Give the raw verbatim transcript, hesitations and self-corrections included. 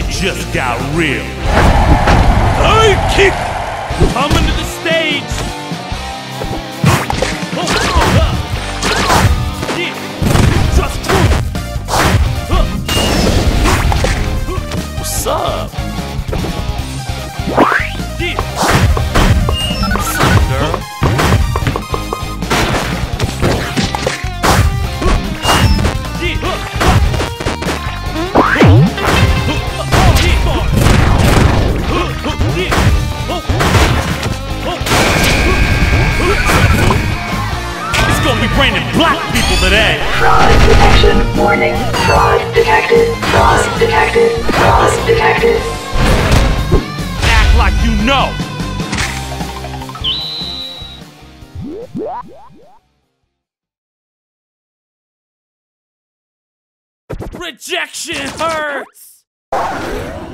it just got real. Hey, kick! Coming to the stage! Oh, oh, uh. Yeah. Just truth! Uh. What's up? Yeah. What's up, girl? It's gonna be raining black people today. Fraud detection. Warning. Fraud detected. Fraud detected. Fraud detected. Act like you know. Rejection hurts.